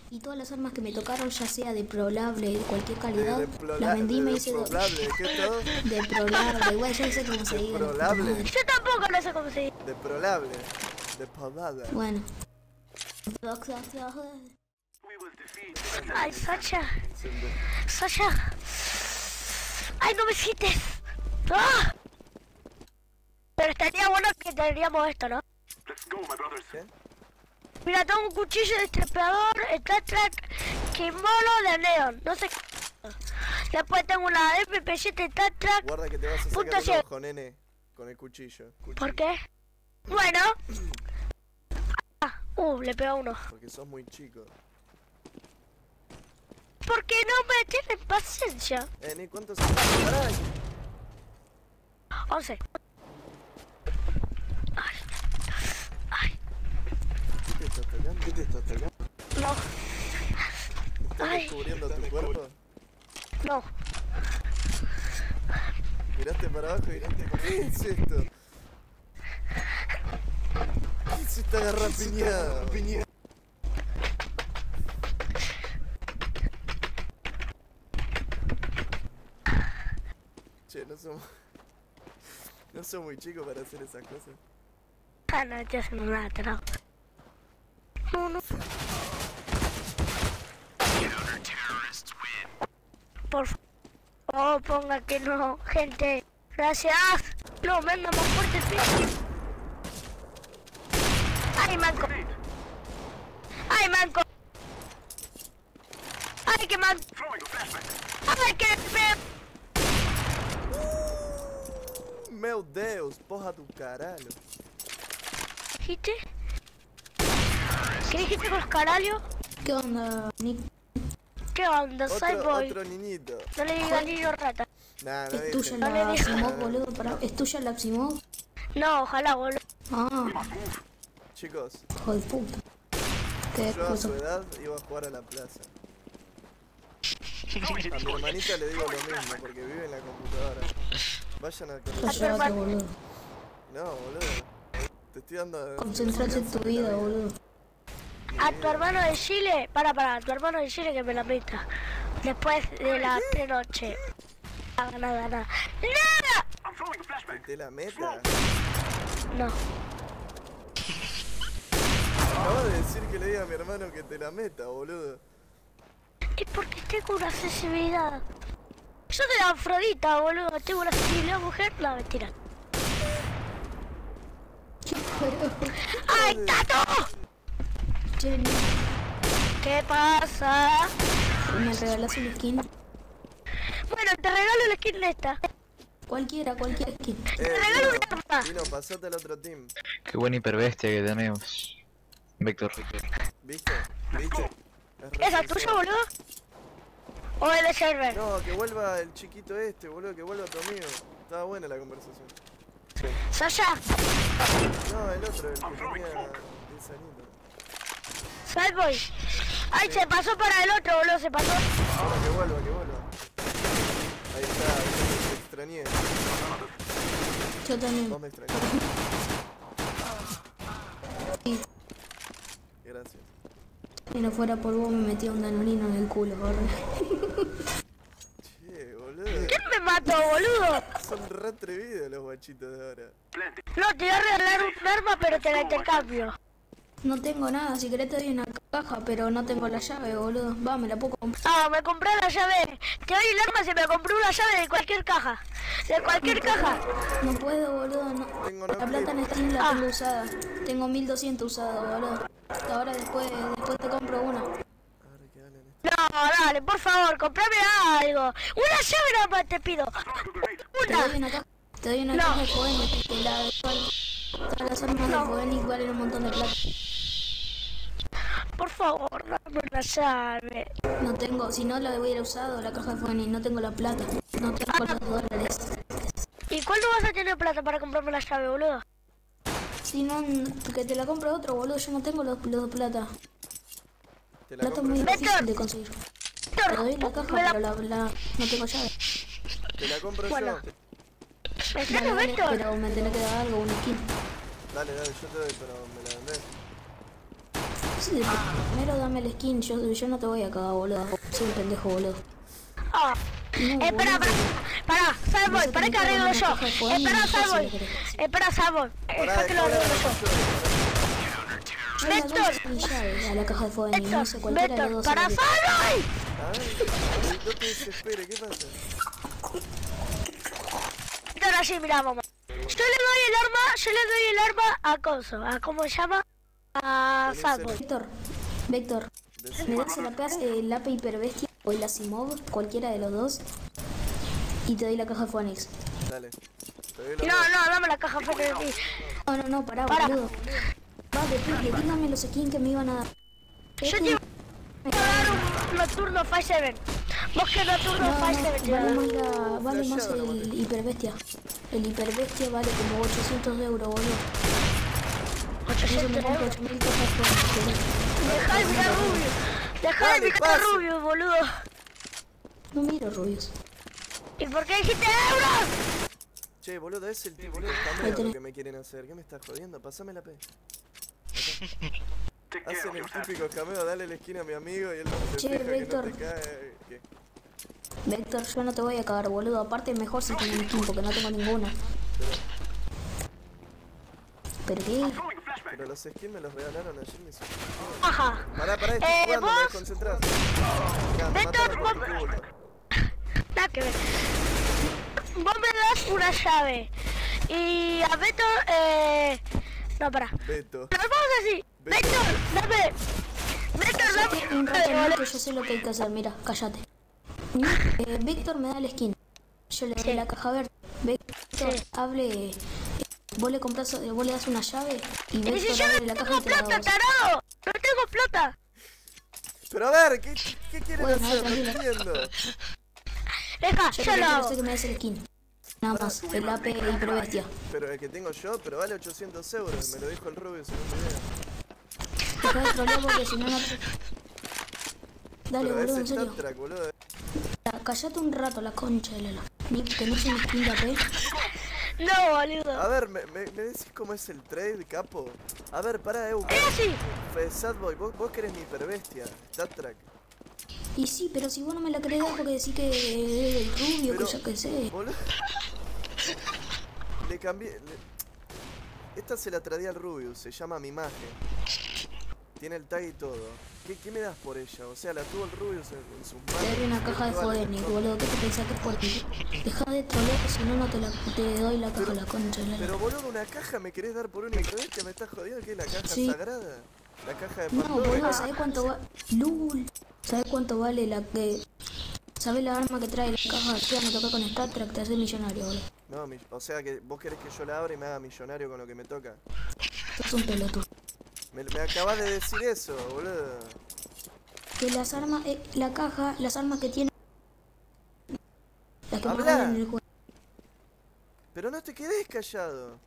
Y todas las armas que me tocaron, ya sea deplorable, de cualquier calidad, las vendí y me hice ¿Deplorable? ¿Qué todo? deplorable, igual yo no sé cómo se dice. ¿Deplorable? Yo tampoco no sé cómo se dice. Deplorable. Deplorable. Bueno. Ay, Sacha. Sacha. Ay, no me quites. ¡Ah! Pero estaría bueno que tendríamos esto, ¿no? ¿Qué? Mira, tengo un cuchillo de destripador, Star Trek, kimono de neón, no sé qué. Después tengo una MP7 Star Trek. Guarda que te vas a Punto sacar un cien. ojo, nene. Con el cuchillo. ¿Por qué? Bueno. Le pegó a uno. Porque sos muy chico. Porque no me tienen paciencia. Ni ¿cuántos años? Pará. 11. Ay, ¿Qué te estás tocando? ¿Qué te estás tocando? no. ¿Estás Ay. descubriendo tu cuerpo? No. Miraste para abajo y miraste para ¿qué es esto? ¿Qué es esta garrapiñada? Che, no somos muy chicos para hacer esas cosas. Ah, no estoy haciendo nada, no. No. Por favor, ponga que no, gente. Gracias. No, me anda más fuerte el pie. ¡Ay, manco! ¡Ay, manco! ¡Ay, qué manco! ¡Ay, qué Meu Deus, porra do caralho. dijiste? ¿Qué dijiste con los caralios? ¿Qué onda, Nick? ¿Qué onda, Cyboy? Otro niñito. No le digas niño rata. Nah, no ¿Es tuya dije. No le la dije. Ximog, boludo? ¿Es tuya la Ximog? No, ojalá, boludo. Ah, Chicos, hijo de puta. Qué yo a cosa. su edad iba a jugar a la plaza. A mi hermanita le digo lo mismo porque vive en la computadora. Vayan al colegio. Cállate, boludo. No, boludo. Te estoy dando... Concentrate en tu vida, boludo. A tu hermano de Chile, para, tu hermano de Chile que me la meta. Después de las 3 noches. Nada. ¡Nada! Que te la meta. No. Acabas de decir que le diga a mi hermano que te la meta, boludo. Es porque tengo una sensibilidad. Yo soy Afrodita, boludo. Tengo una sensibilidad mujer. No, mentira. ¡Ay, Tato! Che, Nick, ¿Qué pasa? ¿me regalás una skin? Bueno, te regalo la skin de esta. Cualquier skin. Te regalo una arma. Dino, pasate al otro team. Qué buena hiperbestia que tenemos. Vector. ¿Viste? ¿Viste? Es ¿Esa re es tuya, sincero. boludo? ¿O el de server? No, que vuelva el chiquito este, boludo, que vuelva tu amigo. Estaba buena la conversación. Sasha, No, el otro, el que tenía 10 añitos. Cyboy. Ay, se pasó para el otro, boludo, se pasó. Ahora que vuelva. Ahí está, te extrañé. Yo también. Vos me extrañé. Sí. Gracias. Si no fuera por vos me metía un danonino en el culo, boludo. Che, boludo. ¿Quién me mató, boludo? Son re atrevidos los guachitos de ahora. No, te voy a regalar un arma, pero te la intercambio. No tengo nada, si querés te doy una caja, pero no tengo la llave, boludo. Va, me la puedo comprar. Ah, me compré la llave. Te doy el arma si me compré una llave de cualquier caja. De cualquier caja. No puedo, boludo, no. Tengo La no plata en clip. Steam la tengo usada. Tengo 1200 usado, boludo. Ahora después te compro una. Ahora que dale. No, dale, por favor, comprame algo. Una llave nada más te pido. Te Una. doy una caja. Te doy una No. caja de Phoenix, que la todas las armas de Phoenix valen un montón de plata. Por favor, dame una llave. No tengo, si no la hubiera usado la caja de Phoenix, no tengo la plata. No tengo los dólares. ¿Y cuándo vas a tener plata para comprarme la llave, boludo? Si no, que te la compro otro, boludo, yo no tengo los plata. Te la Plata es compro muy yo. difícil de conseguir. Te doy la caja, pero no tengo llave. Te la compro Bueno. yo. ¿En serio, Dale, dale, Víctor? pero me tenés que dar algo, una skin. Dale, yo te doy, pero me la vendés. Sí, primero dame el skin, yo no te voy a cagar, boludo. Soy un pendejo, boludo. Ah. No, Espera, boludo. para, Salvoy, para que arreglo yo. Espera, Salvoy. Deja que lo arreglo yo. Vector, A la caja de Phoenix, no sé cualquiera de los Vector, dos. para Salvoy. Ay, no te desesperes, ¿qué pasa? Vector, así, mira, mamá. Yo le doy el arma a Conso, a cómo se llama, a Salvoy. Vector, me das el AP hiperbestia o el Asimov, cualquiera de los dos, y te doy la caja de Phoenix. Dale. Te doy No, dame la caja fuerte de mí. No, pará, Para. boludo. Vale, dígame los skins que me iban a dar. Yo te iba a dar un nocturno 5-7. Vos que nocturno 5-7 te iba a dar. Vale más el hiperbestia. El hiperbestia vale como 800 euros, boludo. 800 me compro euros. 8000 cajas de Phoenix. Dejá de mirar rubio. Dejá de mirar pase. rubio, boludo. No miro rubios. ¿Y por qué dijiste euros? Che, boludo, es el tipo de cameo lo que me quieren hacer. ¿Qué me estás jodiendo? Pasame la P. Hacen el típico cameo, dale la esquina a mi amigo y él no se Che, fija que no Víctor. te cae. ¿Qué? Vector, yo no te voy a cagar, boludo. Aparte, mejor si tengo un skin, porque no tengo ninguna. ¿Pero qué? Pero los skins me los regalaron ayer mis. Ajá. Pará, estoy jugando, me vos- desconcentrás. Víctor, Nada que ver. Vos me das una llave. Y a Beto, no, pará. Beto. Nos vamos así. Beto, dame. Beto, dame. Un rato más que yo sé lo que hay que hacer, mira, cállate. Víctor me da el skin. Yo le doy Sí. la caja verde. Víctor, Sí. hable. Vos le das una llave y Y si Víctor yo abre no la caja tengo y te la da plata, vos. tarado. No tengo plata. Pero a ver, ¿qué quieren Bueno, hacer? No tranquilo. entiendo. Deja, Yo yo te lo quiero hago. que me des el skin. Nada más, el AP hiperbestia. Pero el que tengo yo, pero vale 800 euros. Me lo dijo el Rubio en un video. Deja de trolear porque si no, no te... Dale, Pero boludo, ese en serio. Star Trek, boludo. Callate un rato, la concha de Lela. Ni que no es un skin de AP. No, boludo. A ver, ¿me decís cómo es el trade, capo? A ver, pará, Es así. Sadboy, vos querés mi hiperbestia. Star Trek. Y sí, pero si vos no me la querés dar porque decís que es del rubio, Pero, que yo qué sé. boludo. Le cambié. Esta se la traía al Rubius, se llama Mi Imagen. Tiene el tag y todo. ¿Qué me das por ella? O sea, la tuvo el Rubius en sus manos. Te doy una caja de Phoenix, boludo. ¿Qué te pensás que es por ti? Deja de trolear, si no, no te doy la caja, la concha de Lela. Pero boludo, una caja me querés dar por una hiperbestia, me estás jodiendo, ¿qué es la caja Sí. sagrada? La caja de No, Pandora. boludo, ¿sabés cuánto vale? Lul. ¿Sabés cuánto vale la que... ¿Sabés la arma que trae la caja? Te van a tocar con Star Trek, te haces millonario, boludo. No, o sea que vos querés que yo la abra y me haga millonario con lo que me toca. Sos un pelotudo. Me acabas de decir eso, boludo. Que las armas, la caja, las armas que tiene... Las que Habla. más en el juego. Pero no te quedes callado.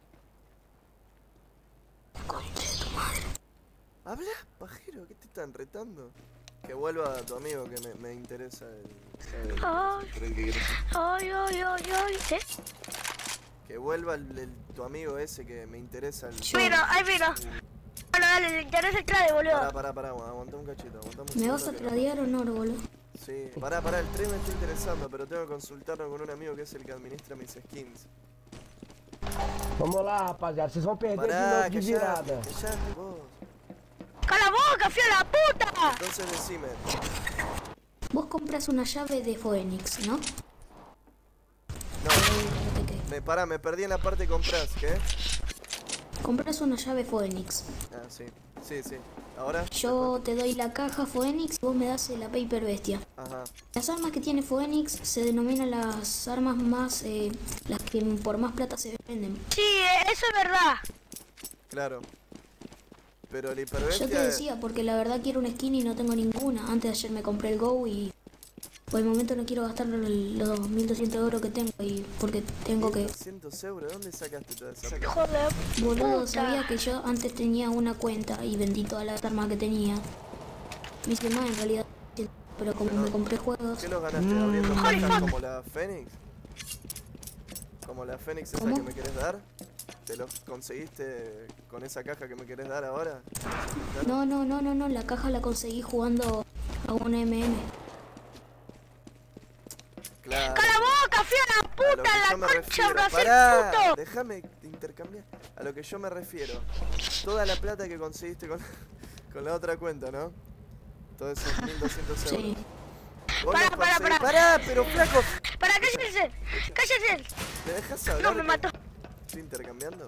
La concha de tu madre. Habla, pajero, ¿qué te están retando? Que vuelva tu amigo que me interesa Ay. el trade que querés. Ay. ¿Sí? Que vuelva tu amigo ese que me interesa el... Mira, ahí mira. Bueno, dale, le interesa el trade, boludo. Pará, aguantá un cachito, aguantá un ¿Me segundo vas a que- tradear o no, boludo? Sí, pará, el trade me está interesando, pero tengo que consultarlo con un amigo que es el que administra mis skins. Vamos lá, rapaziada. Vocês vão perder de Pará, novo de virada. callate vos. ¡Cala la boca, fío la puta! Entonces decime, Vos compras una llave de Phoenix, ¿no? no, ¿Qué? me perdí en la parte de compras, ¿qué? Compras una llave Phoenix. Ah, sí, ahora, Yo te doy la caja Phoenix y vos me das la Paper Bestia. ajá, Las armas que tiene Phoenix se denominan las armas más... las que por más plata se venden. Sí, eso es verdad. claro. Pero la Yo te hiperbestia... decía, porque la verdad quiero un skin y no tengo ninguna. Antes de ayer me compré el Go y... Por el momento no quiero gastar los 1200 euros que tengo y porque tengo que... 200 euros, ¿dónde sacaste toda esa plata? Joder. Boludo, puta. sabía que yo antes tenía una cuenta y vendí todas las armas que tenía. Me hice más en realidad, pero como me compré juegos... ¿Qué los ganaste abriendo cajas fuck. como la Fénix? ¿Como la Fénix esa ¿Cómo? que me querés dar? ¿Te los conseguiste con esa caja que me querés dar ahora? No, la caja la conseguí jugando a un MM. Claro. ¡Cala boca, fía la A lo puta, que yo la me concha, refiero. Brasil, Pará, puto! déjame intercambiar. A lo que yo me refiero. Toda la plata que conseguiste con la otra cuenta, ¿no? Todos esos 1200 euros. Sí. Vos Pará, los pará, conseguís- pará. Pará, pero flaco. ¡Para, cállese! ¡Cállese! ¿Me dejas hablar? No, me que mató. Estoy intercambiando.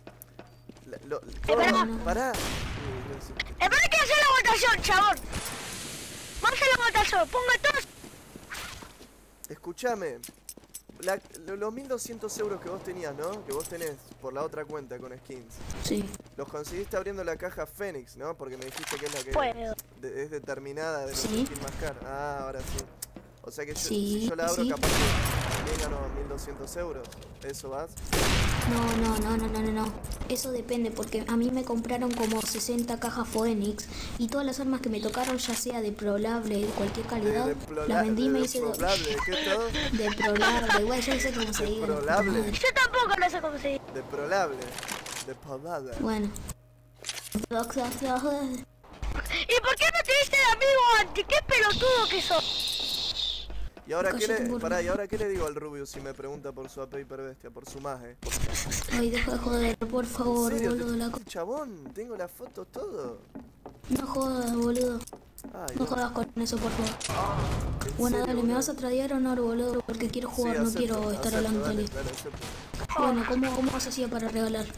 pará. Pará. Espera que hacer la votación, chabón. Vamos a hacer la votación. Ponga todos. Escuchame. Los 1200 euros que vos tenías, ¿no? Que vos tenés por la otra cuenta con skins. Sí. Los conseguiste abriendo la caja Fénix, ¿no? Porque me dijiste que es la que Puedo. es determinada de los Sí. skins más caros. Ah, ahora sí. O sea que yo, Sí, si yo la abro, sí. capaz que también gano 1200 euros. ¿Eso vas? No. Eso depende porque a mí me compraron como 60 cajas Phoenix y todas las armas que me tocaron, ya sea de Prolable, de cualquier calidad, las vendí y me hice de ¿De qué todo? Prolable. Igual yo no sé cómo se ¿De diga. Prolable? Yo tampoco no sé cómo se dice. De Prolable. De Prolable. Bueno. ¿Y por qué no te diste de amigo antes? ¡Qué pelotudo que sos! ¿Y ahora qué Cállate, le, burro. pará, ¿y ahora qué le digo al Rubius si me pregunta por su AP hiperbestia, por su maje? Ay, deja de joder, por favor, ¿En serio? boludo. La... Chabón, tengo las fotos, todo. No jodas, boludo. Ay, No jodas con eso, por favor. ¿en Bueno, serio, dale, ¿me boludo? vas a tradear o no, boludo? Porque quiero jugar, Sí, no acepto, quiero estar acepto, hablando dale, tele. dale, acepto. Bueno, ¿cómo vas así para regalar?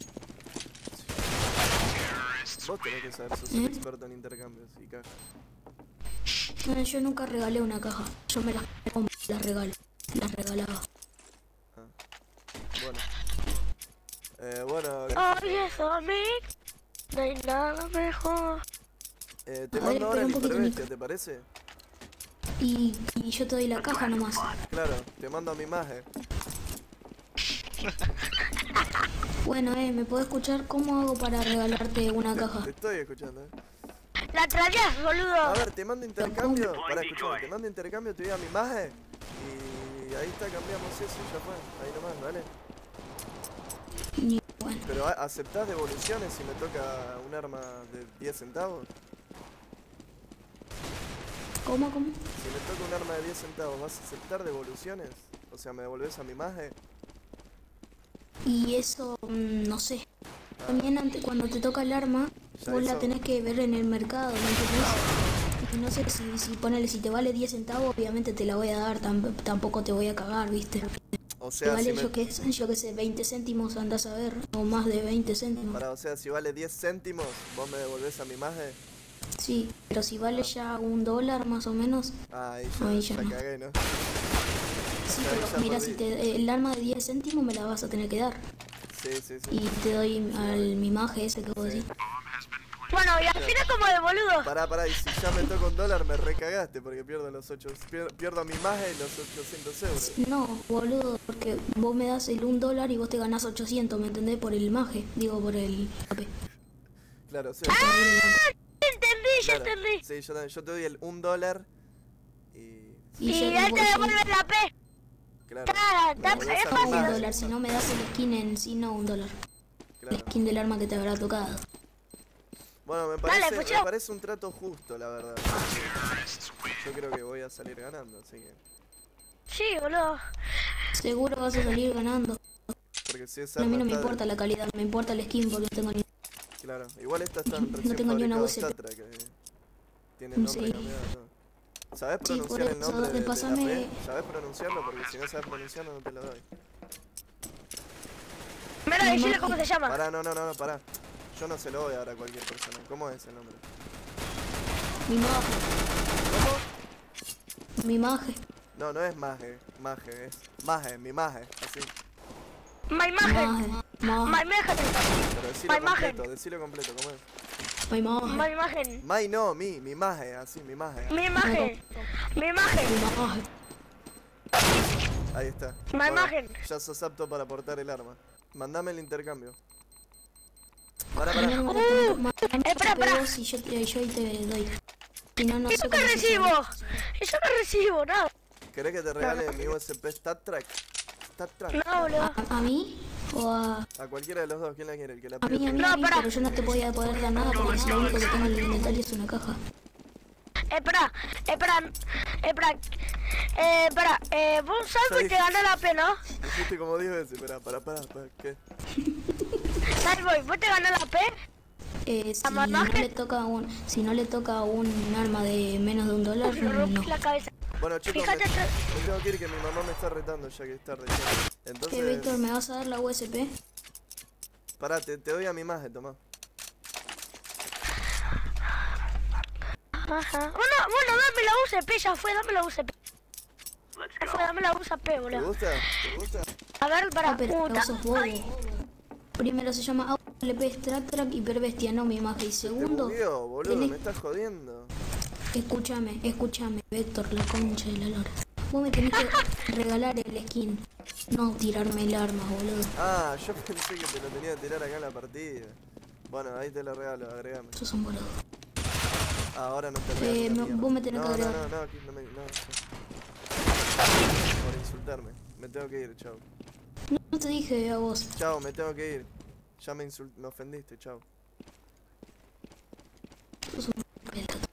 Vos tenés que saber, sos el experto en intercambios y cajas. Yo nunca regalé una caja. Yo me las regalo. Las regalaba. Bueno. Bueno, Ay, eso a mí. No hay nada mejor. te A ver, mando ahora espera el un poquito, hiperbestia, Nico. ¿te parece? Y yo te doy la caja nomás. Claro, te mando a mi maje. Bueno, ¿me podés escuchar? ¿Cómo hago para regalarte una caja? Te estoy escuchando, La traías, A boludo. ver, te mando intercambio. Para escuchar, te mando intercambio, te voy a mi maje. Y ahí está, cambiamos eso y ya fue. Ahí nomás, ¿vale? Ni bueno. Pero ¿aceptás devoluciones si me toca un arma de 10 centavos? ¿Cómo? Si me toca un arma de 10 centavos, ¿vas a aceptar devoluciones? O sea, ¿me devolvés a mi maje? Y eso, no sé. También antes, cuando te toca el arma, Ya vos la eso- tenés que ver en el mercado, ¿me entendés? Y no sé si ponele, si te vale 10 centavos, obviamente te la voy a dar, tampoco te voy a cagar, ¿viste? O Te sea, vale, si me... yo que sé, 20 céntimos, andás a ver, o más de 20 céntimos. o sea, si vale 10 céntimos, ¿vos me devolvés a mi maje? Sí, pero si vale ya $1 más o menos, Ah, Ahí ahí ya ya no. cagué, ¿no? sí, Ya, pero ya mira, perdí. si el arma de 10 céntimos me la vas a tener que dar. Sí, sí, sí. Y te doy al mimaje ese que vos decís. Bueno, y al final como de boludo. Pará, y si ya me toca $1 me recagaste porque pierdo los 8... Pierdo a mi maje y los 800 euros. No, boludo, porque vos me das el $1 y vos te ganás 800, ¿me entendés? Por el maje, digo, por el AP. Claro, sí. Entendí, ya Claro. entendí. Sí, yo te doy el $1 y... Y ya él te devuelve la P. Claro. Claro, me es devolvés a mi fácil. maje. $1, si no me das el skin en sí, no $1. Claro. El skin del arma que te habrá tocado. Bueno, me Dale, parece, pues me yo. parece un trato justo, la verdad. Yo creo que voy a salir ganando, así que... Sí, boludo. Seguro vas a salir ganando. Porque si es A mí arma no me está de- importa la calidad, me importa el skin porque no tengo ni... Claro, igual esta está No recién tengo ni una fabricado USP. Tatra, que tiene el nombre Sí. cambiado todo. ¿Sabés Sí, pronunciar por el eso, nombre de la pásame- P? ¿Sabés pronunciarlo? Porque si no sabes pronunciarlo no te lo doy. Mira, Mi decirle maje. cómo se llama. Pará, no, pará. Yo no se lo voy a dar a cualquier persona. ¿Cómo es el nombre? Mi maje, ¿Cómo? mi maje. No, no es maje, es maje, mi maje, así. My imagen. Maje, My imagen. Pero decilo My maje. completo, ¿cómo es? mi maje, My imagen. My no, mi maje, así, mi maje. Mi imagen. Mi imagen. mi maje. Ahí está. My imagen. Ya sos apto para portar el arma. Mandame el intercambio. Pará. espera. Y yo ahí te doy. Si no, no ¿Y sé yo qué cómo se recibo? llama. ¿Y yo qué recibo? Nada. ¿Querés que te regale mi USP Stat Track? Stat Track. No, boludo. ¿A mí? O a cualquiera de los dos, ¿quién la quiere? El que la mí, apriete. No, pará. pero yo no te podía poder dar nada porque lo único que tengo en el inventario es una caja. Espera. Vos salvo y te ganó la P, ¿no? Dijiste como 10 veces, para, ¿qué? Salvo, ¿vos te ganó la P? Si no le toca un arma de menos de $1, Me rompí no. la cabeza. Bueno, chicos, Fíjate me tengo que ir que mi mamá me está retando ya que es tarde. Entonces, ¿Qué, Víctor, me vas a dar la USP? pará, te doy a mi imagen, tomá. Ajá. Bueno, dame la UCP, ya fue, dame la UCP. Ya fue, dame la UCP, ¿Te boludo. gusta? A ver, para Pero puta. vos sos bobo. Primero se llama AWP Strat Track Hiperbestia, no mi imagen. Y Te segundo, bugueó, boludo, tenés- me estás jodiendo. escúchame, Víctor, la concha de la lora. Vos me tenés que regalar el skin, no tirarme el arma, boludo. Ah, yo pensé que te lo tenía que tirar acá en la partida. Bueno, ahí te lo regalo, agregame. Sos un boludo. Ahora no te regalo. vos me tenés que agregar. No, aquí no me... No. Por insultarme. Me tengo que ir, chao. No te dije a vos. Chao, me tengo que ir. Ya me ofendiste, chao. Sos un pelotudo.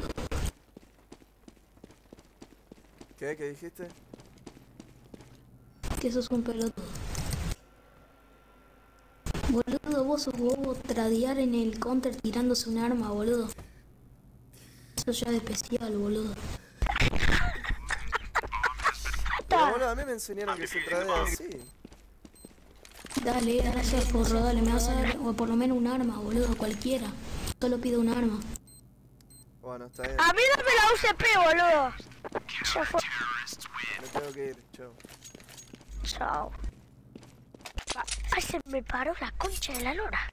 ¿Qué dijiste? Que sos un pelotudo. Boludo, vos sos bobo tradear en el counter tirándose un arma, boludo. Eso ya es especial, boludo. Pero bueno, a mí me enseñaron que se tradea así. Dale, gracias forro, dale, me vas a dar o por lo menos un arma, boludo, cualquiera. Solo pido un arma. Bueno, está bien. A mí dame la UCP, boludo. Ya fue. Me tengo que ir, chao. Chao. Ay, se me paró la concha de la lora.